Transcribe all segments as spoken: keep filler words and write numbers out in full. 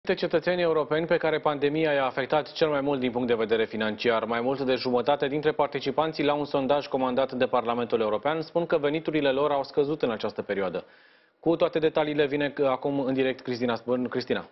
Cetățenii europeni pe care pandemia i-a afectat cel mai mult din punct de vedere financiar. Mai mult de jumătate dintre participanții la un sondaj comandat de Parlamentul European spun că veniturile lor au scăzut în această perioadă. Cu toate detaliile vine acum în direct Cristina. Cristina.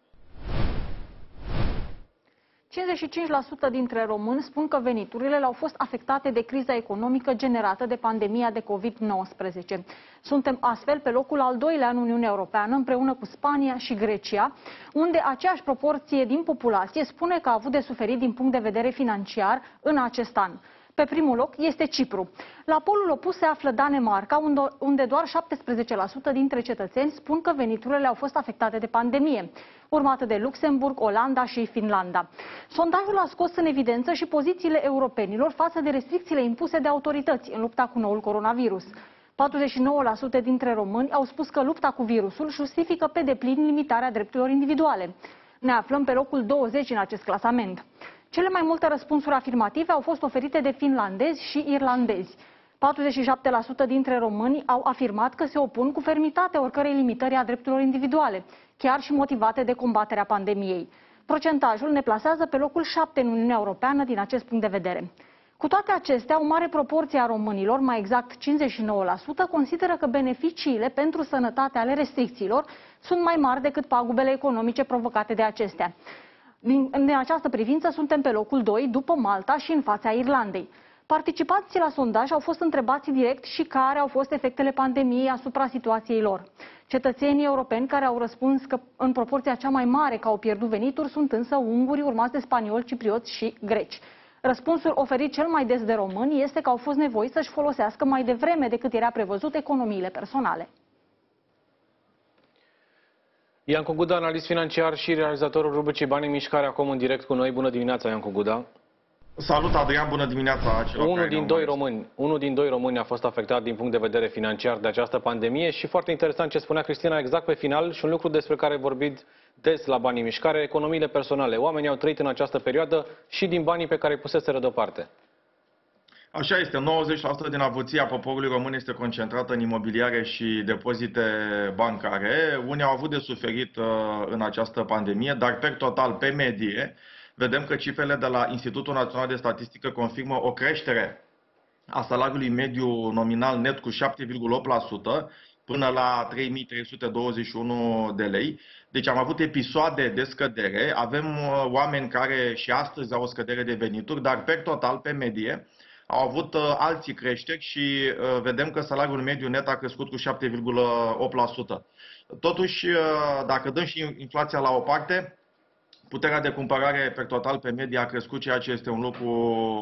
cincizeci și cinci la sută dintre români spun că veniturile le-au fost afectate de criza economică generată de pandemia de COVID nouăsprezece. Suntem astfel pe locul al doilea în Uniunea Europeană, împreună cu Spania și Grecia, unde aceeași proporție din populație spune că a avut de suferit din punct de vedere financiar în acest an. Pe primul loc este Cipru. La polul opus se află Danemarca, unde doar șaptesprezece la sută dintre cetățeni spun că veniturile au fost afectate de pandemie, urmată de Luxemburg, Olanda și Finlanda. Sondajul a scos în evidență și pozițiile europenilor față de restricțiile impuse de autorități în lupta cu noul coronavirus. patruzeci și nouă la sută dintre români au spus că lupta cu virusul justifică pe deplin limitarea drepturilor individuale. Ne aflăm pe locul douăzeci în acest clasament. Cele mai multe răspunsuri afirmative au fost oferite de finlandezi și irlandezi. patruzeci și șapte la sută dintre români au afirmat că se opun cu fermitate oricărei limitări a drepturilor individuale, chiar și motivate de combaterea pandemiei. Procentajul ne plasează pe locul șapte în Uniunea Europeană din acest punct de vedere. Cu toate acestea, o mare proporție a românilor, mai exact cincizeci și nouă la sută, consideră că beneficiile pentru sănătate ale restricțiilor sunt mai mari decât pagubele economice provocate de acestea. Din, în această privință suntem pe locul doi, după Malta și în fața Irlandei. Participanții la sondaj au fost întrebați direct și care au fost efectele pandemiei asupra situației lor. Cetățenii europeni care au răspuns că în proporția cea mai mare că au pierdut venituri sunt însă unguri, urmați de spanioli, ciprioți și greci. Răspunsul oferit cel mai des de români este că au fost nevoiți să-și folosească mai devreme decât era prevăzut economiile personale. Iancu Guda, analist financiar și realizatorul rubricii Bani în Mișcare, acum în direct cu noi. Bună dimineața, Iancu Guda. Salut, Adrian, bună dimineața celor unul care din doi români, Unul din doi români a fost afectat din punct de vedere financiar de această pandemie și foarte interesant ce spunea Cristina exact pe final și un lucru despre care vorbit des la Bani în Mișcare, economiile personale. Oamenii au trăit în această perioadă și din banii pe care îi puseseră deoparte. Așa este, nouăzeci la sută din avuția poporului român este concentrată în imobiliare și depozite bancare. Unii au avut de suferit uh, în această pandemie, dar per total, pe medie, vedem că cifrele de la Institutul Național de Statistică confirmă o creștere a salariului mediu nominal net cu șapte virgulă opt la sută până la trei mii trei sute douăzeci și unu de lei. Deci am avut episoade de scădere, avem uh, oameni care și astăzi au o scădere de venituri, dar per total, pe medie, au avut uh, alții creșteri și uh, vedem că salariul mediu net a crescut cu șapte virgulă opt la sută. Totuși, uh, dacă dăm și inflația la o parte, puterea de cumpărare per total pe medie a crescut, ceea ce este un lucru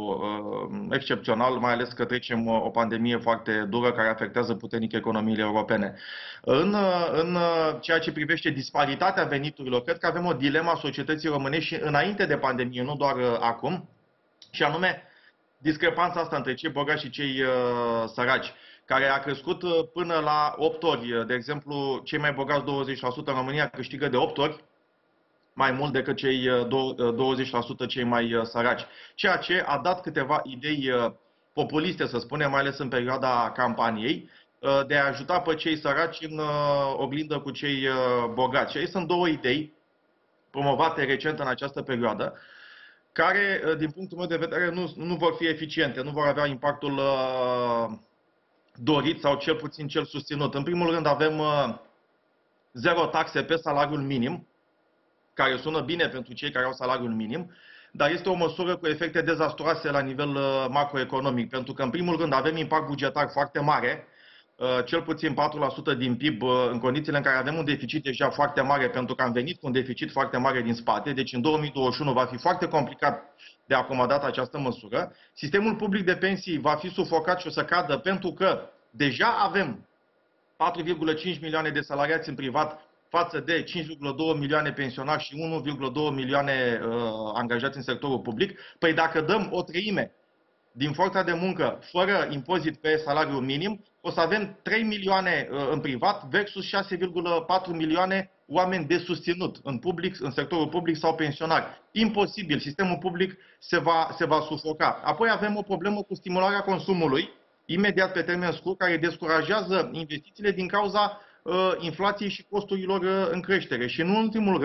uh, excepțional, mai ales că trecem uh, o pandemie foarte dură care afectează puternic economiile europene. În, uh, în uh, ceea ce privește disparitatea veniturilor, cred că avem o dilemă a societății românești și înainte de pandemie, nu doar uh, acum, și anume discrepanța asta între cei bogați și cei uh, săraci, care a crescut uh, până la opt ori. De exemplu, cei mai bogați douăzeci la sută în România câștigă de opt ori mai mult decât cei douăzeci la sută cei mai uh, săraci. Ceea ce a dat câteva idei uh, populiste, să spunem, mai ales în perioada campaniei, uh, de a ajuta pe cei săraci în uh, oglindă cu cei uh, bogați. Și aici sunt două idei promovate recent în această perioadă, care, din punctul meu de vedere, nu, nu vor fi eficiente, nu vor avea impactul uh, dorit sau cel puțin cel susținut. În primul rând avem uh, zero taxe pe salariul minim, care sună bine pentru cei care au salariul minim, dar este o măsură cu efecte dezastruoase la nivel uh, macroeconomic, pentru că, în primul rând, avem impact bugetar foarte mare, cel puțin patru la sută din P I B, în condițiile în care avem un deficit deja foarte mare, pentru că am venit cu un deficit foarte mare din spate, deci în două mii douăzeci și unu va fi foarte complicat de acomodat această măsură. Sistemul public de pensii va fi sufocat și o să cadă, pentru că deja avem patru virgulă cinci milioane de salariați în privat față de cinci virgulă doi milioane pensionari și unu virgulă doi milioane uh, angajați în sectorul public. Păi dacă dăm o treime din forța de muncă fără impozit pe salariul minim, o să avem trei milioane în privat versus șase virgulă patru milioane oameni de susținut în public, în sectorul public sau pensionari. Imposibil, sistemul public se va, se va sufoca. Apoi avem o problemă cu stimularea consumului, imediat pe termen scurt, care descurajează investițiile din cauza uh, inflației și costurilor uh, în creștere. Și în ultimul rând,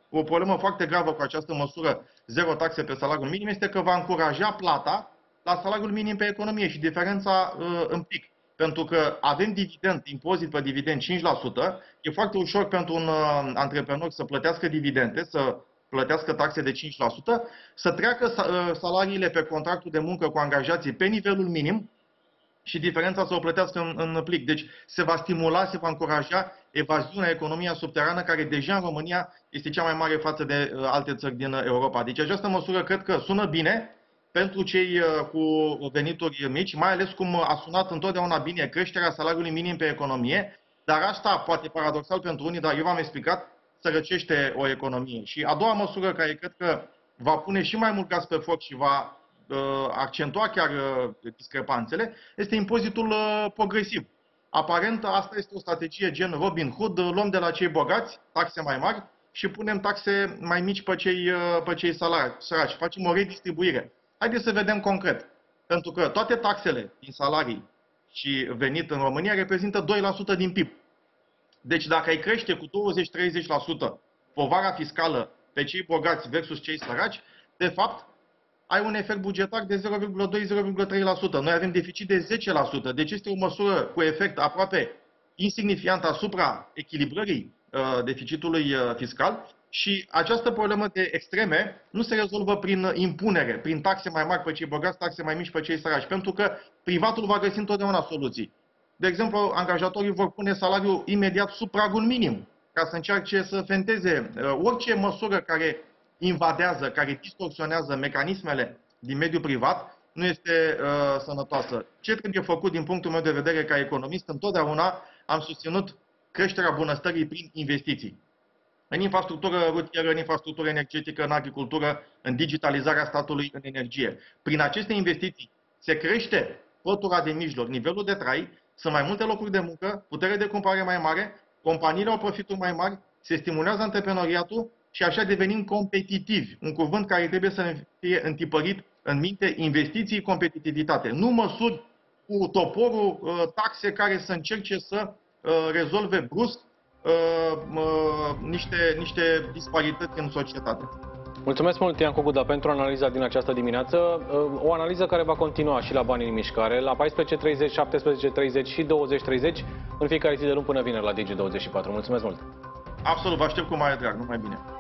o problemă foarte gravă cu această măsură, zero taxe pe salariul minim, este că va încuraja plata la salariul minim pe economie și diferența uh, în pic. Pentru că avem dividend, impozit pe dividend cinci la sută, e foarte ușor pentru un uh, antreprenor să plătească dividende, să plătească taxe de cinci la sută, să treacă uh, salariile pe contractul de muncă cu angajații pe nivelul minim și diferența să o plătească în, în plic. Deci se va stimula, se va încuraja evaziunea, economia subterană, care deja în România este cea mai mare față de uh, alte țări din Europa. Deci această măsură cred că sună bine pentru cei uh, cu venituri mici, mai ales cum a sunat întotdeauna bine creșterea salariului minim pe economie, dar asta, poate paradoxal pentru unii, dar eu v-am explicat, sărăcește o economie. Și a doua măsură care cred că va pune și mai mult gaz pe foc și va uh, accentua chiar uh, discrepanțele, este impozitul uh, progresiv. Aparent, asta este o strategie gen Robin Hood, luăm de la cei bogați taxe mai mari și punem taxe mai mici pe cei, uh, pe cei săraci. Facem o redistribuire. Haideți să vedem concret. Pentru că toate taxele din salarii și venit în România reprezintă doi la sută din P I B. Deci dacă ai crește cu douăzeci la treizeci la sută povara fiscală pe cei bogați versus cei săraci, de fapt ai un efect bugetar de zero virgulă doi - zero virgulă trei la sută. Noi avem deficit de zece la sută. Deci este o măsură cu efect aproape insignifiant asupra echilibrării uh, deficitului uh, fiscal. Și această problemă de extreme nu se rezolvă prin impunere, prin taxe mai mari pe cei bogați, taxe mai mici pe cei săraci, pentru că privatul va găsi întotdeauna soluții. De exemplu, angajatorii vor pune salariul imediat sub pragul minim, ca să încerce să fenteze orice măsură care invadează, care distorsionează mecanismele din mediul privat, nu este uh, sănătoasă. Ce trebuie făcut din punctul meu de vedere ca economist? Întotdeauna am susținut creșterea bunăstării prin investiții. În infrastructură rutieră, în infrastructură energetică, în agricultură, în digitalizarea statului, în energie. Prin aceste investiții se crește pătura de mijloc, nivelul de trai, sunt mai multe locuri de muncă, putere de cumpărare mai mare, companiile au profituri mai mari, se stimulează antreprenoriatul și așa devenim competitivi. Un cuvânt care trebuie să fie întipărit în minte: investiții, competitivitate. Nu măsuri cu toporul, taxe care să încerce să rezolve brusc niște, niște disparități în societate. Mulțumesc mult, Iancu Guda, pentru analiza din această dimineață. O analiză care va continua și la Banii în Mișcare, la paisprezece treizeci, șaptesprezece treizeci și douăzeci treizeci, în fiecare zi de luni până vineri la Digi douăzeci și patru. Mulțumesc mult! Absolut, vă aștept cu mare drag, numai bine!